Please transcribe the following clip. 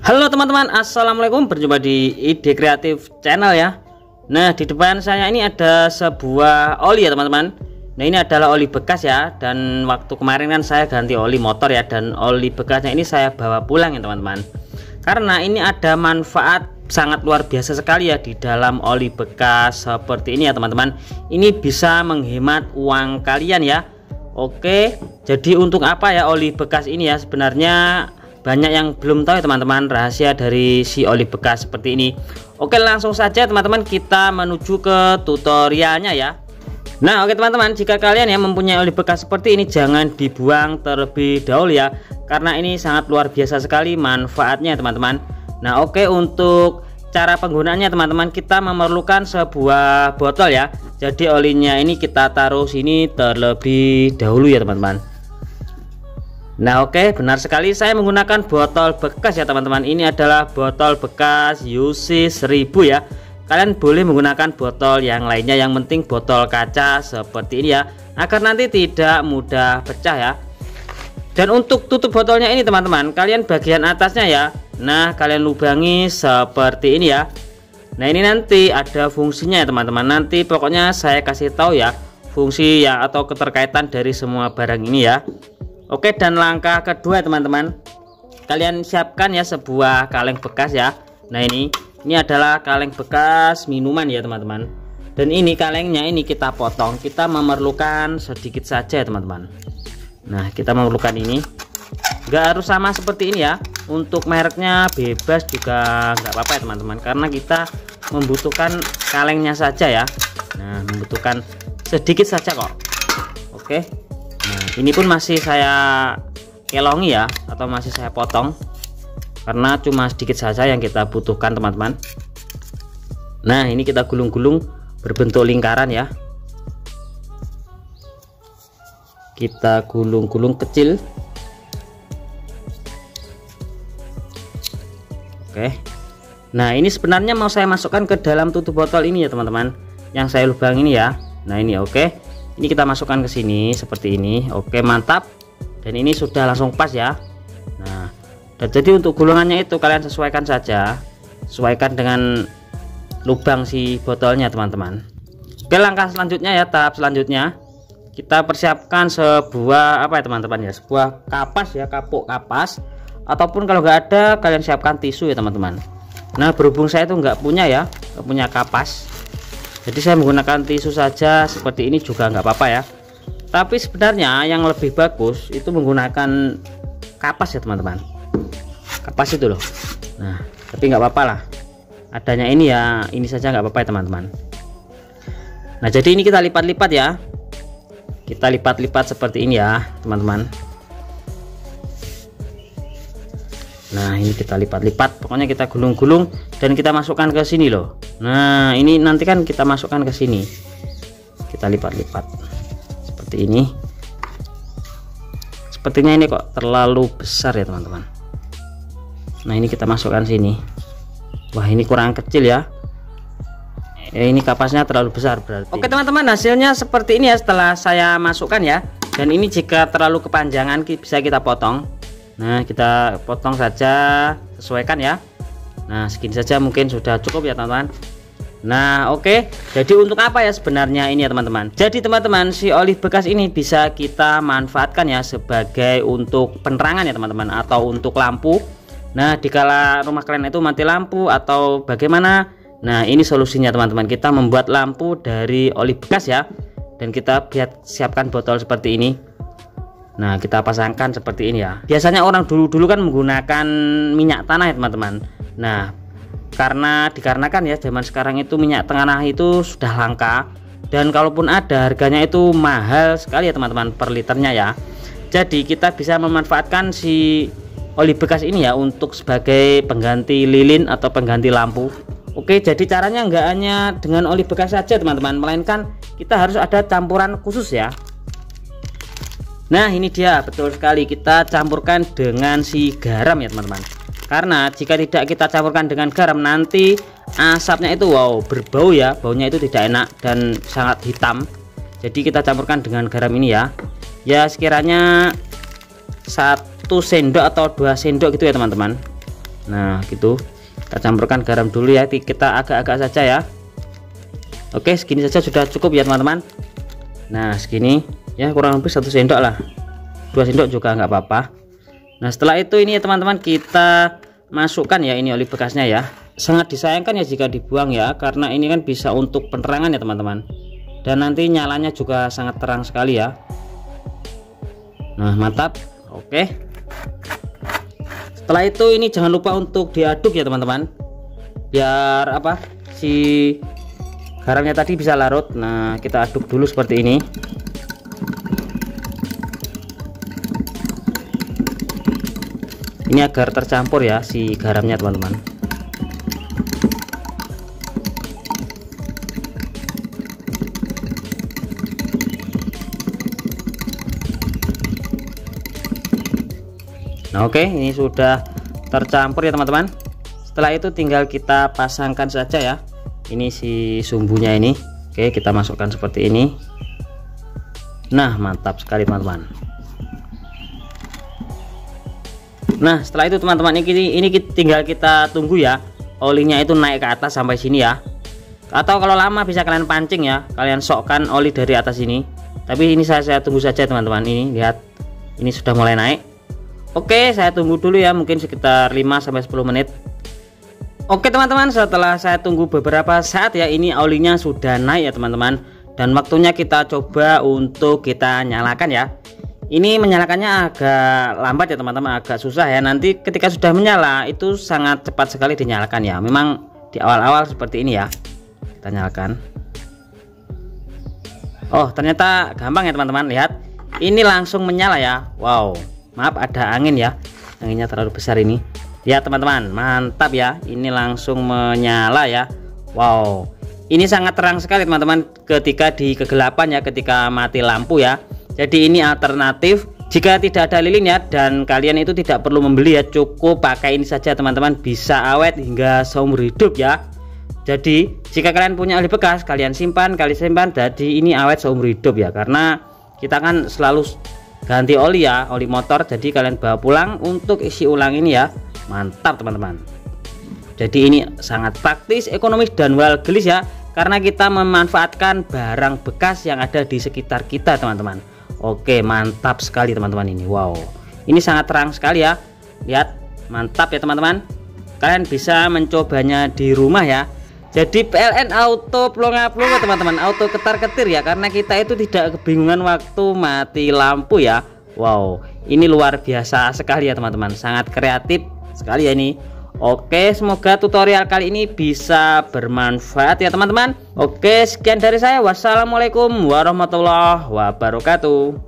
Halo teman-teman, assalamualaikum, berjumpa di Ide Kreatif Channel ya. Nah, di depan saya ini ada sebuah oli ya teman-teman. Nah, ini adalah oli bekas ya. Dan waktu kemarin kan saya ganti oli motor ya, dan oli bekasnya ini saya bawa pulang ya teman-teman. Karena ini ada manfaat sangat luar biasa sekali ya di dalam oli bekas seperti ini ya teman-teman. Ini bisa menghemat uang kalian ya. Oke, jadi untuk apa ya oli bekas ini ya? Sebenarnya banyak yang belum tahu ya teman-teman rahasia dari si oli bekas seperti ini. Oke, langsung saja teman-teman kita menuju ke tutorialnya ya. Nah, oke teman-teman, jika kalian ya mempunyai oli bekas seperti ini, jangan dibuang terlebih dahulu ya, karena ini sangat luar biasa sekali manfaatnya teman-teman. Nah, oke, untuk cara penggunaannya teman-teman, kita memerlukan sebuah botol ya. Jadi olinya ini kita taruh sini terlebih dahulu ya teman-teman. Nah, oke, benar sekali, saya menggunakan botol bekas ya teman-teman. Ini adalah botol bekas UC 1000 ya. Kalian boleh menggunakan botol yang lainnya, yang penting botol kaca seperti ini ya, agar nanti tidak mudah pecah ya. Dan untuk tutup botolnya ini teman-teman, kalian bagian atasnya ya, nah kalian lubangi seperti ini ya. Nah, ini nanti ada fungsinya ya teman-teman. Nanti pokoknya saya kasih tahu ya fungsi ya atau keterkaitan dari semua barang ini ya. Oke, dan langkah kedua teman-teman, kalian siapkan ya sebuah kaleng bekas ya. Nah, ini adalah kaleng bekas minuman ya teman-teman. Dan ini kalengnya ini kita potong, kita memerlukan sedikit saja teman-teman. Nah, kita memerlukan ini, nggak harus sama seperti ini ya. Untuk mereknya bebas juga nggak apa-apa ya teman-teman, karena kita membutuhkan kalengnya saja ya. Nah, membutuhkan sedikit saja kok. Oke, nah ini pun masih saya kelongi ya, atau masih saya potong, karena cuma sedikit saja yang kita butuhkan teman-teman. Nah, ini kita gulung-gulung berbentuk lingkaran ya. Kita gulung-gulung kecil. Oke, nah ini sebenarnya mau saya masukkan ke dalam tutup botol ini ya teman-teman, yang saya lubang ini ya. Nah, ini oke, ini kita masukkan ke sini seperti ini. Oke, mantap. Dan ini sudah langsung pas ya. Nah, dan jadi untuk gulungannya itu kalian sesuaikan saja, sesuaikan dengan lubang si botolnya teman-teman. Oke, langkah selanjutnya ya, tahap selanjutnya kita persiapkan sebuah apa ya teman-teman ya, sebuah kapas ya, kapuk kapas, ataupun kalau nggak ada kalian siapkan tisu ya teman-teman. Nah, berhubung saya itu nggak punya ya, nggak punya kapas, jadi saya menggunakan tisu saja seperti ini juga nggak apa-apa ya. Tapi sebenarnya yang lebih bagus itu menggunakan kapas ya teman-teman, kapas itu loh. Nah, tapi nggak apa-apa lah, adanya ini ya, ini saja nggak apa-apa ya teman-teman. Nah, jadi ini kita lipat-lipat ya, kita lipat-lipat seperti ini ya teman-teman. Nah, ini kita lipat-lipat, pokoknya kita gulung-gulung dan kita masukkan ke sini loh. Nah, ini nanti kan kita masukkan ke sini, kita lipat-lipat seperti ini. Sepertinya ini kok terlalu besar ya teman-teman. Nah, ini kita masukkan sini. Wah, ini kurang kecil ya. Ini kapasnya terlalu besar berarti. Oke teman-teman, hasilnya seperti ini ya setelah saya masukkan ya. Dan ini jika terlalu kepanjangan bisa kita potong. Nah, kita potong saja, sesuaikan ya. Nah, segini saja mungkin sudah cukup ya teman-teman. Nah, oke, jadi untuk apa ya sebenarnya ini ya teman-teman. Jadi teman-teman, si oli bekas ini bisa kita manfaatkan ya sebagai untuk penerangan ya teman-teman, atau untuk lampu. Nah, dikala rumah kalian itu mati lampu atau bagaimana, nah ini solusinya teman-teman, kita membuat lampu dari oli bekas ya. Dan kita siapkan botol seperti ini. Nah, kita pasangkan seperti ini ya. Biasanya orang dulu-dulu kan menggunakan minyak tanah ya teman-teman. Nah, dikarenakan ya zaman sekarang itu minyak tanah itu sudah langka, dan kalaupun ada harganya itu mahal sekali ya teman-teman per liternya ya. Jadi kita bisa memanfaatkan si oli bekas ini ya untuk sebagai pengganti lilin atau pengganti lampu. Oke, jadi caranya nggak hanya dengan oli bekas saja teman-teman, melainkan kita harus ada campuran khusus ya. Nah, ini dia, betul sekali, kita campurkan dengan si garam ya teman-teman. Karena jika tidak kita campurkan dengan garam, nanti asapnya itu wow berbau ya, baunya itu tidak enak dan sangat hitam. Jadi kita campurkan dengan garam ini ya. Ya sekiranya 1 sendok atau 2 sendok gitu ya teman-teman. Nah gitu, kita campurkan garam dulu ya, kita agak-agak saja ya. Oke, segini saja sudah cukup ya teman-teman. Nah segini ya, kurang lebih 1 sendok lah, 2 sendok juga nggak apa-apa. Nah setelah itu ini ya teman-teman, kita masukkan ya ini oli bekasnya ya. Sangat disayangkan ya jika dibuang ya, karena ini kan bisa untuk penerangan ya teman-teman, dan nanti nyalanya juga sangat terang sekali ya. Nah mantap. Oke, setelah itu ini jangan lupa untuk diaduk ya teman-teman, biar apa si garamnya tadi bisa larut. Nah kita aduk dulu seperti ini. Ini agar tercampur ya si garamnya teman-teman. Nah oke, ini sudah tercampur ya teman-teman. Setelah itu tinggal kita pasangkan saja ya, ini si sumbunya ini. Oke, kita masukkan seperti ini. Nah mantap sekali teman-teman. Nah setelah itu teman-teman, ini tinggal kita tunggu ya, olinya itu naik ke atas sampai sini ya. Atau kalau lama bisa kalian pancing ya, kalian sokkan oli dari atas ini. Tapi ini saya tunggu saja teman-teman. Ini lihat, ini sudah mulai naik. Oke, saya tunggu dulu ya, mungkin sekitar 5-10 menit. Oke teman-teman, setelah saya tunggu beberapa saat ya, ini olinya sudah naik ya teman-teman. Dan waktunya kita coba untuk kita nyalakan ya. Ini menyalakannya agak lambat ya teman-teman, agak susah ya. Nanti ketika sudah menyala itu sangat cepat sekali dinyalakan ya. Memang di awal-awal seperti ini ya. Kita nyalakan. Oh ternyata gampang ya teman-teman, lihat. Ini langsung menyala ya. Wow, maaf ada angin ya, anginnya terlalu besar ini ya teman-teman. Mantap ya, ini langsung menyala ya. Wow, ini sangat terang sekali teman-teman ketika di kegelapan ya, ketika mati lampu ya. Jadi ini alternatif jika tidak ada lilin ya, dan kalian itu tidak perlu membeli ya, cukup pakai ini saja teman-teman, bisa awet hingga seumur hidup ya. Jadi jika kalian punya oli bekas, kalian simpan, jadi ini awet seumur hidup ya, karena kita kan selalu ganti oli ya, oli motor. Jadi kalian bawa pulang untuk isi ulang ini ya. Mantap teman-teman. Jadi ini sangat praktis, ekonomis, dan well gelis ya, karena kita memanfaatkan barang bekas yang ada di sekitar kita teman-teman. Oke, mantap sekali teman-teman ini. Wow, ini sangat terang sekali ya, lihat, mantap ya teman-teman. Kalian bisa mencobanya di rumah ya. Jadi PLN auto plonga-plonga teman-teman, auto ketar-ketir ya, karena kita itu tidak kebingungan waktu mati lampu ya. Wow, ini luar biasa sekali ya teman-teman, sangat kreatif sekali ya ini. Oke, semoga tutorial kali ini bisa bermanfaat ya teman-teman. Oke, sekian dari saya. Wassalamualaikum warahmatullahi wabarakatuh.